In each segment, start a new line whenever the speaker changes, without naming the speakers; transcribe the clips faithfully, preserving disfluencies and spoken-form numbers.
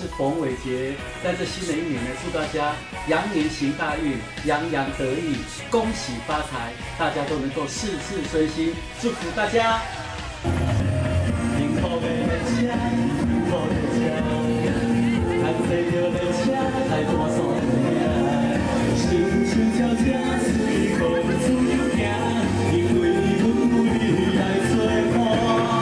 是冯伟杰，在这新的一年呢，祝大家羊年行大运，洋洋得意，恭喜发财，大家都能够事事顺心，祝福大家。幸福的车，幸福的车，看坐着的车，来大山行，心像鸟车，随风自由行，因为阮有你来作伴。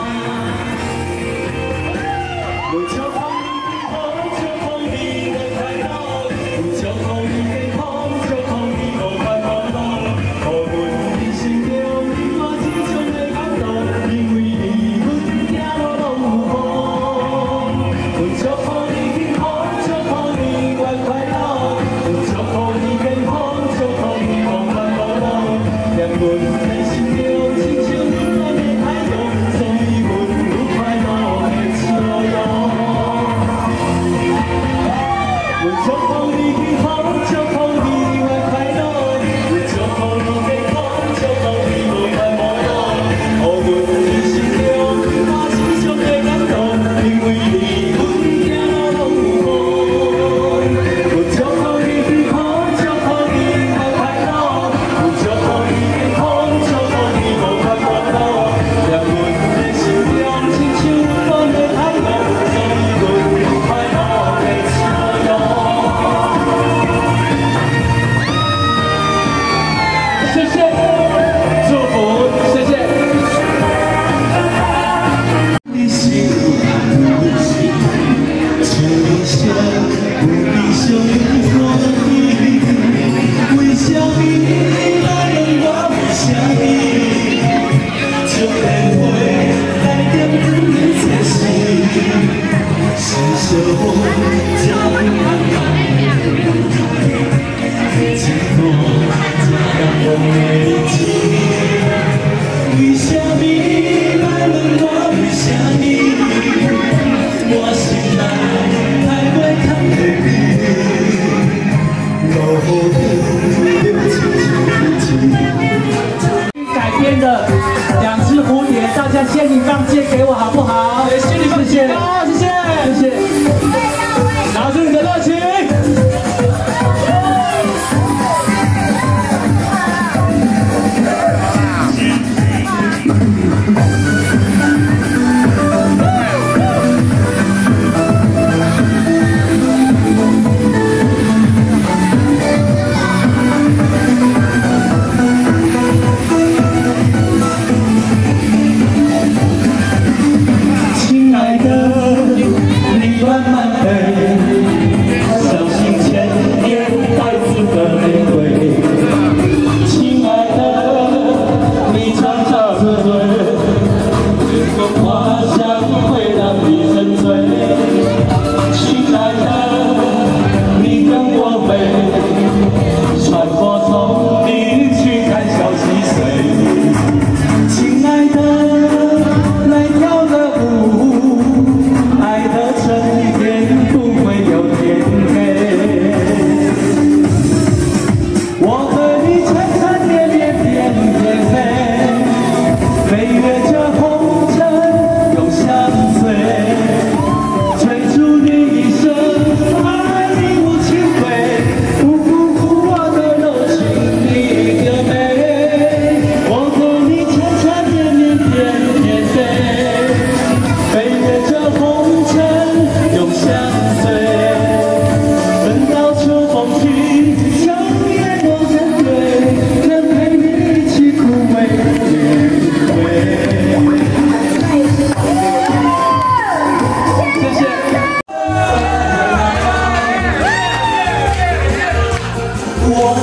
我祝福你幸福，祝福你的快樂，祝福你健康，祝福你無煩惱惱。予阮人生中另外一種的感動，因為你阮行路攏有風。我祝福你幸福，祝福你快快樂，祝福你健康，祝福你無煩惱惱。讓阮人生中親像另外的太陽，所以阮有快樂的笑容。 我祝福你幸福，祝福你快快樂，我祝福你健康，祝福你無煩惱惱。予阮人生中另外一種的感動，因為你阮行路攏有風。我祝福你幸福，祝福你快快樂，我祝福你健康，祝福你無煩惱惱。讓阮人生中親像溫暖的太陽，所以阮有快樂的笑容。 谢谢，祝福，谢谢。你心不心，像你想有理想的我你，为什么来问我为什么？将电话来点灯的这时，是小我将安排。 为什么来问我为什么？我心内太袂通的你，落雨就亲像改编的两只蝴蝶，大家仙女棒借给我好不好？仙女棒，谢谢，好，谢谢，谢谢。拿出你的热情。 我。